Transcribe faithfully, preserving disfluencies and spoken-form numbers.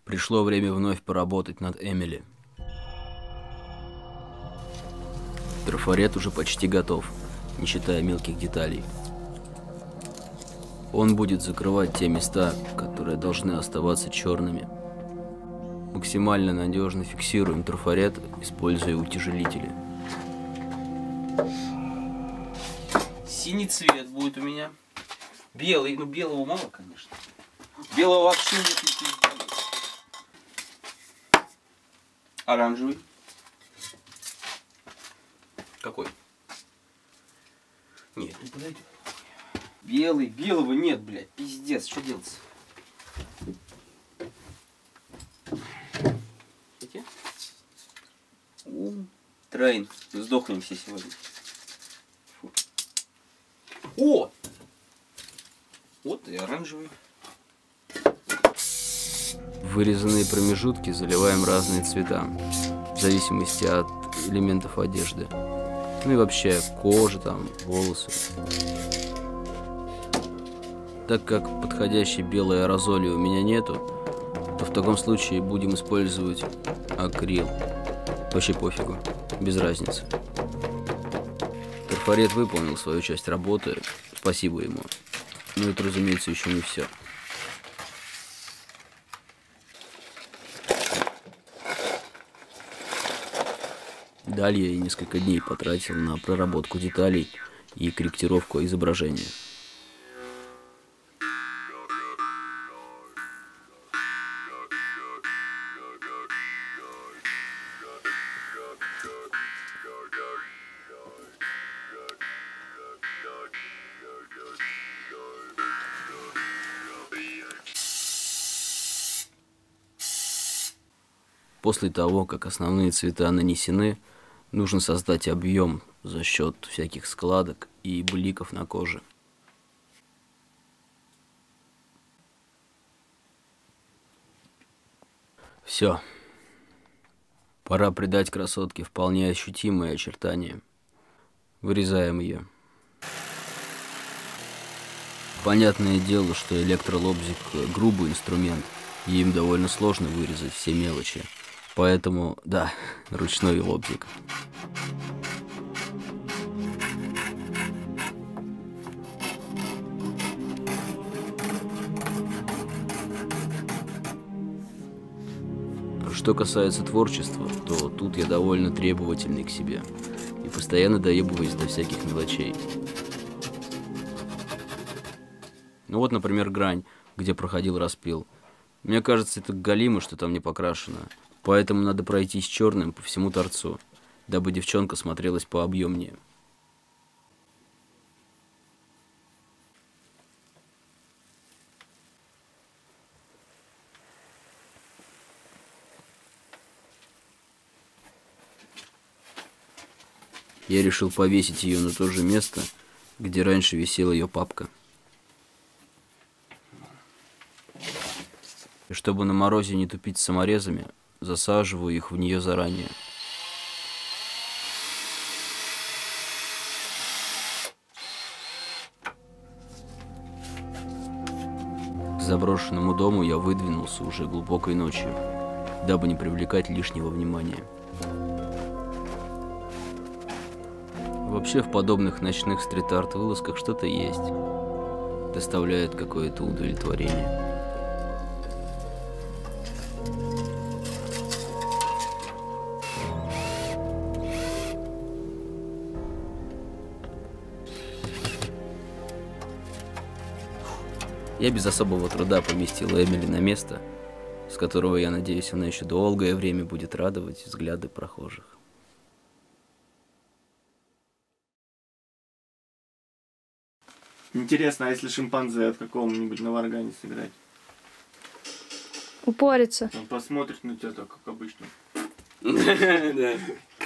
Пришло время вновь поработать над Эмили. Трафарет уже почти готов, не считая мелких деталей. Он будет закрывать те места, которые должны оставаться черными. Максимально надежно фиксируем трафарет, используя утяжелители. Синий цвет будет у меня. Белый, ну белого мало, конечно. Белого вообще нет. Оранжевый. Какой? Нет, не подойдет. Белый, белого нет, блядь, пиздец, что делать? Эти? У, трейн, сдохнем все сегодня. Фу. О! Вот и оранжевый. В вырезанные промежутки заливаем разные цвета, в зависимости от элементов одежды. Ну и вообще кожа, там, волосы. Так как подходящей белой аэрозоли у меня нету, то в таком случае будем использовать акрил. Вообще пофигу, без разницы. Трафарет выполнил свою часть работы, спасибо ему. Но это, разумеется, еще не все. Далее я несколько дней потратил на проработку деталей и корректировку изображения. После того, как основные цвета нанесены, нужно создать объем за счет всяких складок и бликов на коже. Все. Пора придать красотке вполне ощутимые очертания. Вырезаем ее. Понятное дело, что электролобзик грубый инструмент, и им довольно сложно вырезать все мелочи. Поэтому, да, ручной лобзик. Что касается творчества, то тут я довольно требовательный к себе и постоянно доебываюсь до всяких мелочей. Ну вот, например, грань, где проходил распил. Мне кажется, это галимо, что там не покрашено. Поэтому надо пройтись черным по всему торцу, дабы девчонка смотрелась пообъемнее. Я решил повесить ее на то же место, где раньше висела ее папка. И чтобы на морозе не тупить с саморезами, засаживаю их в нее заранее. К заброшенному дому я выдвинулся уже глубокой ночью, дабы не привлекать лишнего внимания. Вообще в подобных ночных стрит-арт вылазках что-то есть. Доставляет какое-то удовлетворение. Я без особого труда поместил Эмили на место, с которого, я надеюсь, она еще долгое время будет радовать взгляды прохожих. Интересно, а если шимпанзе от какого-нибудь на варгане сыграть? Упорится. Он посмотрит на тебя так, как обычно. Да.